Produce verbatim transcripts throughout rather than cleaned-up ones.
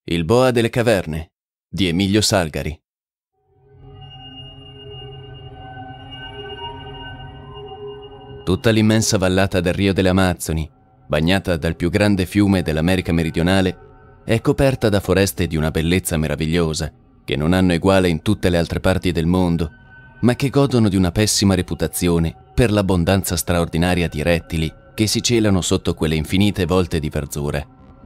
Il boa delle caverne di Emilio Salgari. Tutta l'immensa vallata del Rio delle Amazzoni, bagnata dal più grande fiume dell'America meridionale, è coperta da foreste di una bellezza meravigliosa, che non hanno eguale in tutte le altre parti del mondo, ma che godono di una pessima reputazione per l'abbondanza straordinaria di rettili che si celano sotto quelle infinite volte di verzura.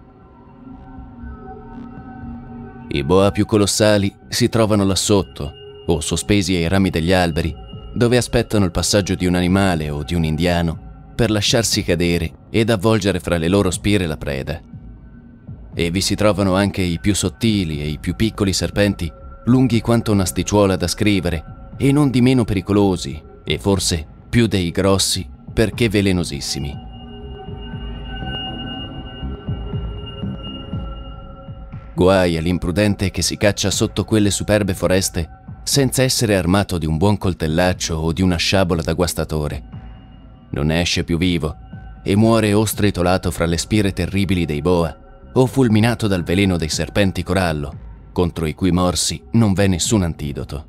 I boa più colossali si trovano là sotto, o sospesi ai rami degli alberi, dove aspettano il passaggio di un animale o di un indiano per lasciarsi cadere ed avvolgere fra le loro spire la preda. E vi si trovano anche i più sottili e i più piccoli serpenti, lunghi quanto un'asticciuola da scrivere e non di meno pericolosi, e forse più dei grossi perché velenosissimi. Guai all'imprudente che si caccia sotto quelle superbe foreste senza essere armato di un buon coltellaccio o di una sciabola da guastatore. Non ne esce più vivo e muore o stritolato fra le spire terribili dei boa o fulminato dal veleno dei serpenti corallo, contro i cui morsi non v'è nessun antidoto.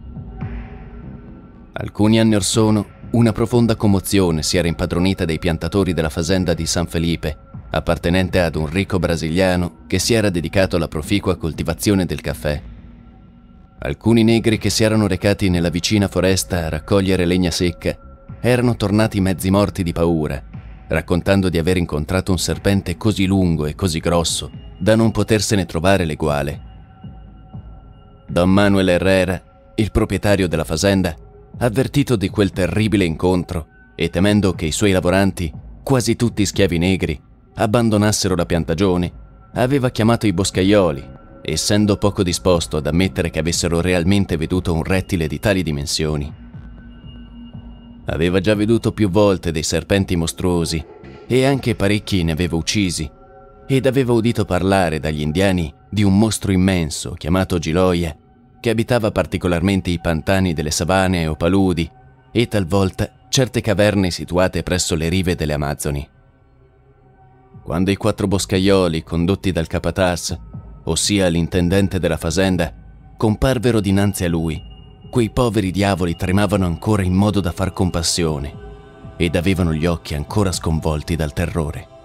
Alcuni anni or sono, una profonda commozione si era impadronita dei piantatori della fazenda di San Felipe, appartenente ad un ricco brasiliano che si era dedicato alla proficua coltivazione del caffè. Alcuni negri che si erano recati nella vicina foresta a raccogliere legna secca erano tornati mezzi morti di paura, raccontando di aver incontrato un serpente così lungo e così grosso da non potersene trovare l'eguale. Don Manuel Herrera, il proprietario della fazenda, avvertito di quel terribile incontro e temendo che i suoi lavoranti, quasi tutti schiavi negri, abbandonassero la piantagione, aveva chiamato i boscaioli, essendo poco disposto ad ammettere che avessero realmente veduto un rettile di tali dimensioni. Aveva già veduto più volte dei serpenti mostruosi e anche parecchi ne aveva uccisi, ed aveva udito parlare dagli indiani di un mostro immenso chiamato Giloia, che abitava particolarmente i pantani delle savane o paludi e talvolta certe caverne situate presso le rive delle Amazzoni. Quando i quattro boscaioli, condotti dal capataz, ossia l'intendente della fazenda, comparvero dinanzi a lui, quei poveri diavoli tremavano ancora in modo da far compassione ed avevano gli occhi ancora sconvolti dal terrore.